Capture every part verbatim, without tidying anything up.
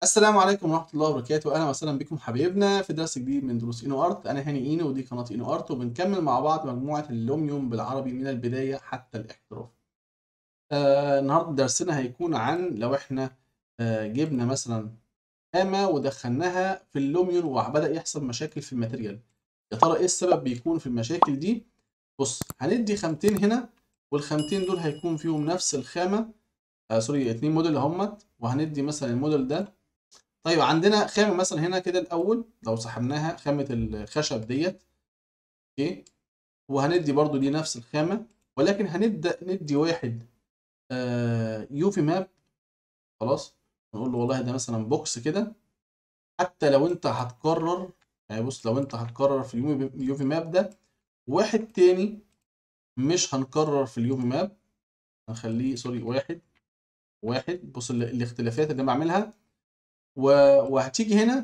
السلام عليكم ورحمة الله وبركاته، أهلا وسهلا بكم حبايبنا في درس جديد من دروس إينو أرت. أنا هاني إينو ودي قناة إينو أرت، وبنكمل مع بعض مجموعة اللوميوم بالعربي من البداية حتى الاحتراف. آه النهارده درسنا هيكون عن لو إحنا آه جبنا مثلا خامة ودخلناها في اللوميون وبدأ يحصل مشاكل في الماتيريال. يا ترى إيه السبب بيكون في المشاكل دي؟ بص، هندي خامتين هنا والخامتين دول هيكون فيهم نفس الخامة، آه سوري اتنين موديل همت، وهندي مثلا الموديل ده. طيب عندنا خامة مثلا هنا كده الأول لو سحبناها خامة الخشب ديت، اوكي، وهندي برضو دي نفس الخامة، ولكن هنبدأ ندي واحد آه يوفي ماب. خلاص، نقول له والله ده مثلا بوكس كده. حتى لو انت هتكرر، يعني بص لو انت هتكرر في اليوفي ماب ده، واحد تاني مش هنكرر في اليوفي ماب، هنخليه سوري واحد واحد. بص ال- الاختلافات اللي بعملها، وهتيجي هنا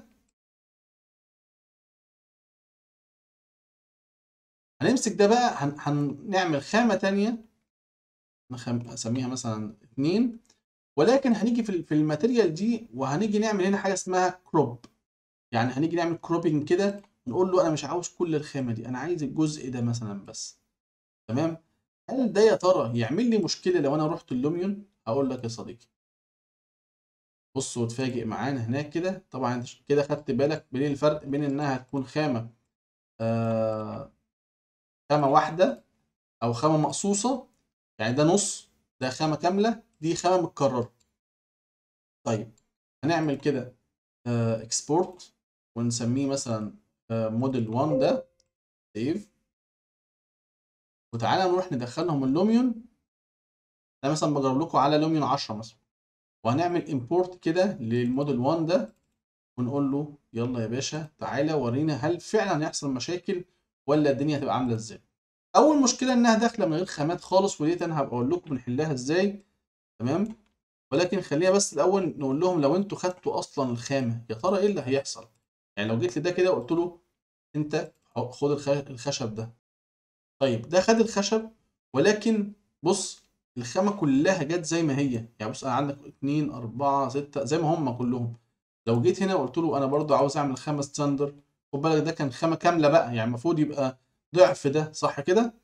هنمسك ده بقى، هن... هنعمل خامة تانية نسميها مثلا اتنين، ولكن هنيجي في في الماتيريال دي وهنيجي نعمل هنا حاجه اسمها كروب. يعني هنيجي نعمل كروبنج كده، نقول له انا مش عاوز كل الخامه دي، انا عايز الجزء ده مثلا بس. تمام. هل ده يا ترى يعمل لي مشكله لو انا رحت اللوميون؟ هقول لك يا صديقي، بص وتفاجئ معانا هناك كده. طبعا انت كده خدت بالك بين الفرق بين انها تكون خامه آه خامه واحده او خامه مقصوصه، يعني ده نص، ده خامه كامله، دي خامه متكرره. طيب هنعمل كده اكسبورت ونسميه مثلا موديل واحد ده، سيف، وتعالى نروح ندخلهم اللوميون. انا مثلا بجرب لكم على لوميون عشرة مثلا، وهنعمل امبورت كده للموديل واحد ده، ونقول له يلا يا باشا تعالى ورينا هل فعلا هيحصل مشاكل ولا الدنيا هتبقى عامله ازاي. اول مشكله انها داخله من غير خامات خالص، وديت انا هبقى اقول لكم بنحلها ازاي. تمام. ولكن خلينا بس الاول نقول لهم لو انتوا خدتوا اصلا الخامه يا ترى ايه اللي هيحصل. يعني لو جيت لده كده وقلت له انت خد الخ- الخشب ده، طيب ده خد الخشب، ولكن بص الخامة كلها جت زي ما هي. يعني بص انا عندك اتنين اربعة ستة زي ما هم كلهم. لو جيت هنا وقلت له انا برضو عاوز اعمل خامة ستاندر، خد بالك ده كان خامة كاملة بقى، يعني المفروض يبقى ضعف ده، صح كده؟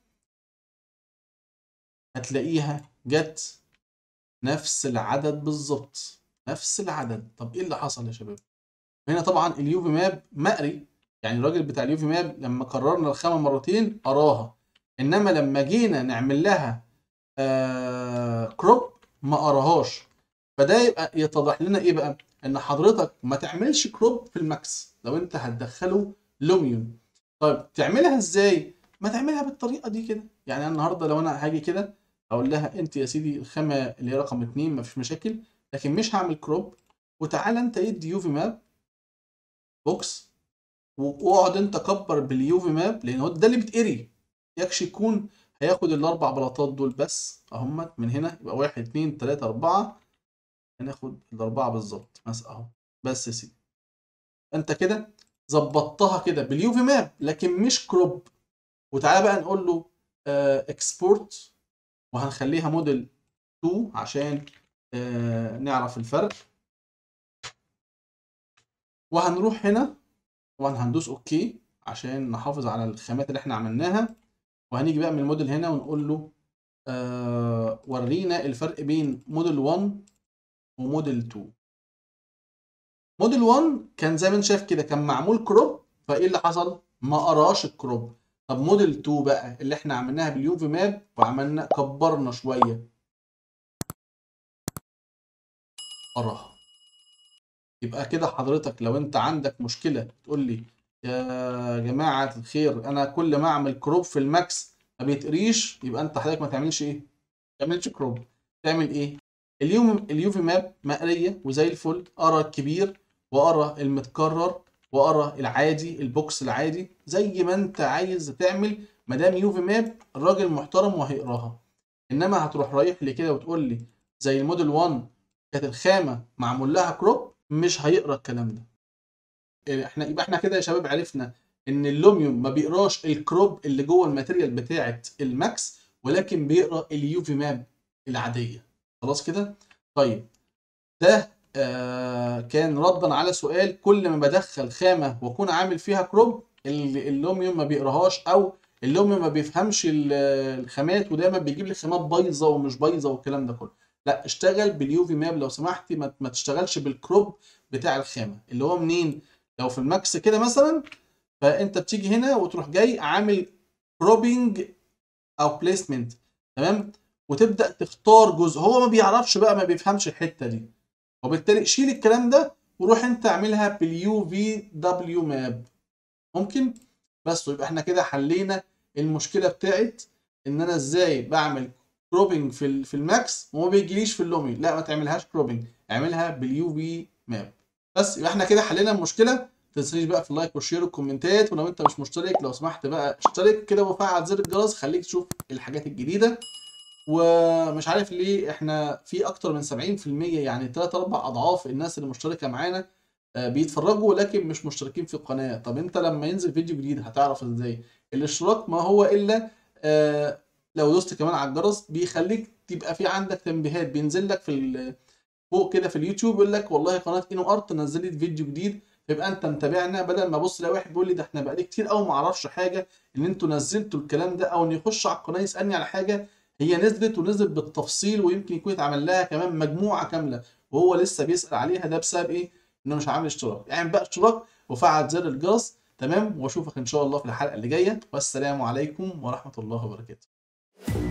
هتلاقيها جت نفس العدد بالظبط، نفس العدد. طب ايه اللي حصل يا شباب؟ هنا طبعا اليوفي ماب مقري، يعني الراجل بتاع اليوفي ماب لما كررنا الخامة مرتين قراها، انما لما جينا نعمل لها آه كروب ما قراهاش. فده يبقى يتضح لنا ايه بقى؟ ان حضرتك ما تعملش كروب في الماكس لو انت هتدخله لوميون. طيب تعملها ازاي؟ ما تعملها بالطريقه دي كده. يعني انا النهارده لو انا هاجي كده اقول لها انت يا سيدي الخامه اللي هي رقم اتنين ما فيش مشاكل، لكن مش هعمل كروب. وتعالى انت ادي يوفي ماب بوكس، واقعد انت كبر باليوفي ماب، لان هو ده اللي بيتقري. يكش يكون هياخد الاربع بلاطات دول بس اهم من هنا، يبقى واحد اتنين تلاته اربعه، هناخد الاربعه بالظبط مثلا اهو. بس يا سيدي انت كده ظبطتها كده باليوفي ماب لكن مش كروب. وتعالى بقى نقول له اكسبورت، وهنخليها موديل اتنين عشان آه نعرف الفرق. وهنروح هنا طبعا هندوس اوكي عشان نحافظ على الخامات اللي احنا عملناها. وهنيجي بقى من الموديل هنا ونقول له آه ورينا الفرق بين موديل واحد وموديل اتنين. موديل واحد كان زي ما انت شايف كده كان معمول كروب، فايه اللي حصل؟ ما قراش الكروب. طب موديل اتنين بقى اللي احنا عملناها باليوفي ماب وعملنا كبرنا شويه، قراها. يبقى كده حضرتك لو انت عندك مشكله تقول لي يا جماعه الخير انا كل ما اعمل كروب في الماكس ما بيتقريش، يبقى انت حضرتك ما تعملش ايه؟ ما تعملش كروب. تعمل ايه؟ اليوم اليوفي ماب مقريه وزي الفل، قرا الكبير وقرا المتكرر وقرا العادي البوكس العادي زي ما انت عايز تعمل. ما دام يوفي ماب الراجل محترم وهيقراها. انما هتروح رايح لي كده وتقول لي زي الموديل واحد كانت الخامه معمول لها كروب، مش هيقرا الكلام ده. إيه، احنا يبقى احنا كده يا شباب عرفنا ان اللوميوم ما بيقراش الكروب اللي جوه الماتيريال بتاعه الماكس، ولكن بيقرا اليوفي ماب العاديه. خلاص كده. طيب ده آه كان ردا على سؤال كل ما بدخل خامه واكون عامل فيها كروب اللوميوم ما بيقراهاش، او اللوميوم ما بيفهمش الخامات ودايما بيجيب لي خامات بايظه ومش بايظه والكلام ده كله. لا، اشتغل باليو في ماب لو سمحتي، ما, ما تشتغلش بالكروب بتاع الخامه اللي هو منين. لو في الماكس كده مثلا، فانت بتيجي هنا وتروح جاي عامل كروبنج او بليسمنت، تمام، وتبدا تختار جزء هو ما بيعرفش بقى، ما بيفهمش الحته دي، وبالتالي شيل الكلام ده وروح انت اعملها باليو في دبليو ماب. ممكن. بس يبقى احنا كده حلينا المشكله بتاعت ان انا ازاي بعمل كروبنج في ال- في الماكس وما بيجيليش في اللومي. لا، ما تعملهاش كروبنج، اعملها باليو في ماب. بس يبقى احنا كده حلينا المشكله. ما تنساش بقى في اللايك والشير والكومنتات، ولو انت مش مشترك لو سمحت بقى اشترك كده وفعل زر الجرس، خليك تشوف الحاجات الجديده. ومش عارف ليه احنا في اكتر من سبعين في المية، يعني تلاتة اربع اضعاف الناس اللي مشتركه معانا آه، بيتفرجوا لكن مش مشتركين في القناه. طب انت لما ينزل فيديو جديد هتعرف ازاي؟ الاشتراك ما هو الا آه، لو دوست كمان على الجرس بيخليك تبقى في عندك تنبيهات، بينزل لك في ال- فوق كده في اليوتيوب يقول لك والله قناه انو ارت نزلت فيديو جديد، فيبقى انت متابعنا، بدل ما ابص الاقي واحد بيقول لي ده احنا بقالي كتير قوي ما اعرفش حاجه ان انتوا نزلتوا الكلام ده، او ان يخش على القناه يسالني على حاجه هي نزلت ونزلت بالتفصيل ويمكن يكون اتعمل لها كمان مجموعه كامله وهو لسه بيسال عليها. ده بسبب ايه؟ انه مش عامل اشتراك. يعني بقى اشتراك وفعل زر الجرس، تمام، واشوفك ان شاء الله في الحلقه اللي جايه، والسلام عليكم ورحمه الله وبركاته.